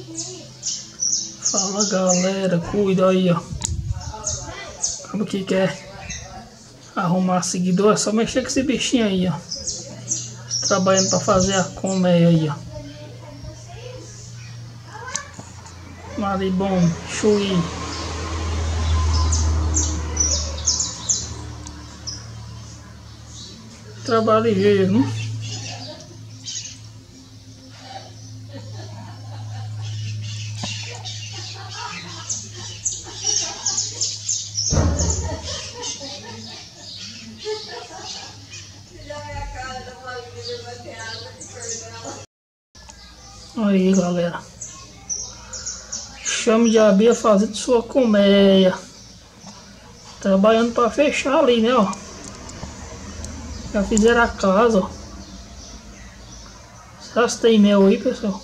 Fala galera, cuida aí, ó. Como que quer arrumar seguidor, é só mexer com esse bichinho aí, ó. Trabalhando pra fazer a colmeia aí, ó. Maribom, Chuí. Trabalho ligeiro, né? Aí galera, chame de abelha fazendo sua colmeia, trabalhando para fechar ali, né, ó. Já fizeram a casa, ó. Será que tem mel aí, pessoal?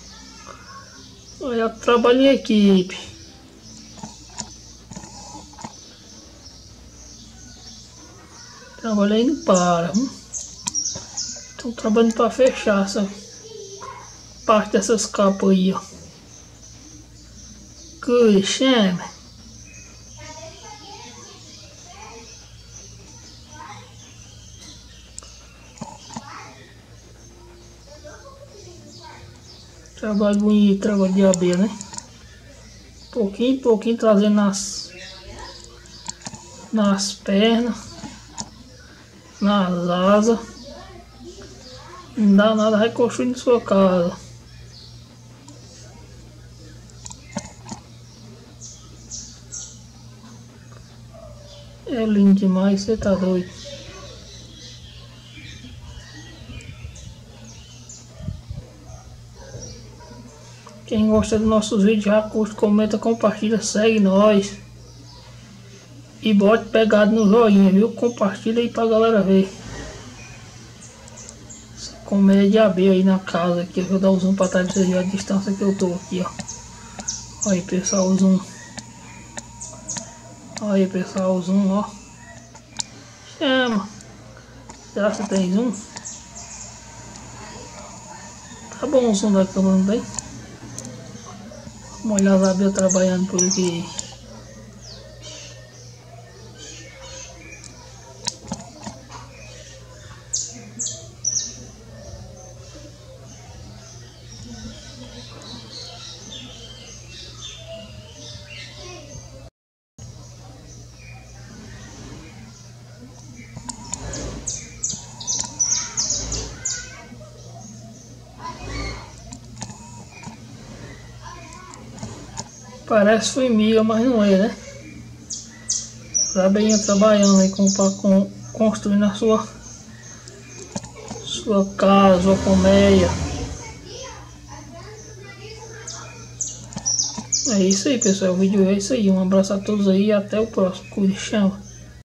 Olha, trabalho em equipe. Trabalho aí não para, estão trabalhando para fechar essa parte dessas capas aí, ó. Que chama. Trabalho bonito, trabalho de abelha, né? Pouquinho em pouquinho trazendo nas pernas, nas asas. Não dá nada, vai construindo sua casa. É lindo demais, você tá doido. Quem gosta dos nossos vídeos já curte, comenta, compartilha, segue nós. E bote pegado no joinha, viu? Compartilha aí pra galera ver. Essa colmeia de abelha aí na casa aqui. Eu vou dar o zoom pra trás pra vocês verem a distância que eu tô aqui, ó. Aí pessoal, o zoom. Aí pessoal, o zoom, ó. Chama. Será que tem zoom? Tá bom o zoom da câmera, não tem? Vamos olhar as abelhas trabalhando por aqui. Parece formiga, mas não é, né? A abelha trabalhando aí construindo a sua casa, sua colmeia. É isso aí, pessoal. O vídeo é isso aí. Um abraço a todos aí e até o próximo. Cuide, chama.